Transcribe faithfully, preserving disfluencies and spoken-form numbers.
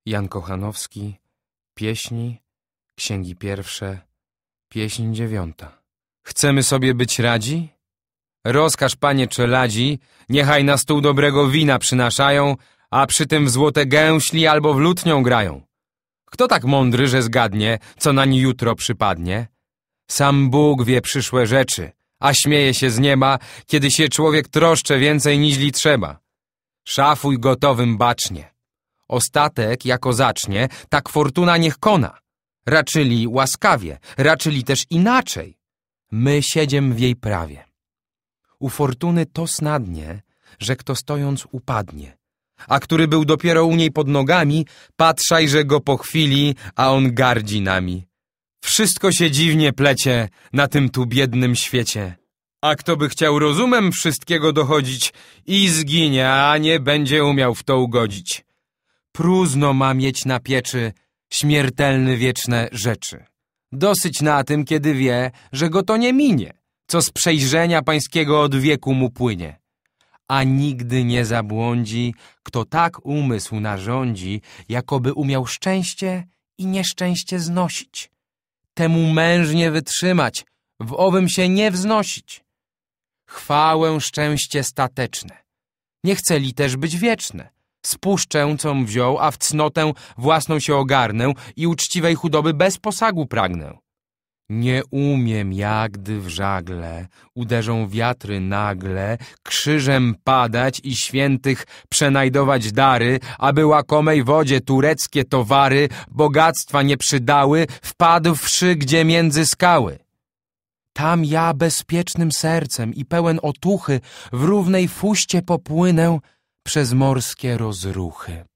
Jan Kochanowski, pieśni, księgi pierwsze, pieśń dziewiąta. Chcemy sobie być radzi? Rozkaż, panie czeladzi, niechaj na stół dobrego wina przynaszają, a przy tym w złote gęśli albo w lutnią grają. Kto tak mądry, że zgadnie, co nań jutro przypadnie? Sam Bóg wie przyszłe rzeczy, a śmieje się z nieba, kiedy się człowiek troszcze więcej niźli trzeba. Szafuj gotowym bacznie. Ostatek jako zacznie, tak fortuna niech kona. Raczyli łaskawie, raczyli też inaczej. My siedziem w jej prawie. U fortuny to snadnie, że kto stojąc upadnie, a który był dopiero u niej pod nogami, patrzaj, że go po chwili, a on gardzi nami. Wszystko się dziwnie plecie na tym tu biednym świecie. A kto by chciał rozumem wszystkiego dochodzić, i zginie, a nie będzie umiał w to ugodzić. Próżno ma mieć na pieczy śmiertelny wieczne rzeczy. Dosyć na tym, kiedy wie, że go to nie minie, co z przejrzenia pańskiego od wieku mu płynie. A nigdy nie zabłądzi, kto tak umysł narządzi, jakoby umiał szczęście i nieszczęście znosić. Temu mężnie wytrzymać, w owym się nie wznosić. Chwałę szczęście stateczne, nie chce li też być wieczne. Spuszczę, com wziął, a w cnotę własną się ogarnę i uczciwej chudoby bez posagu pragnę. Nie umiem, jak gdy w żagle uderzą wiatry nagle, krzyżem padać i świętych przenajdować dary, aby łakomej wodzie tureckie towary bogactwa nie przydały, wpadłszy gdzie między skały. Tam ja bezpiecznym sercem i pełen otuchy w równej fuście popłynę przez morskie rozruchy.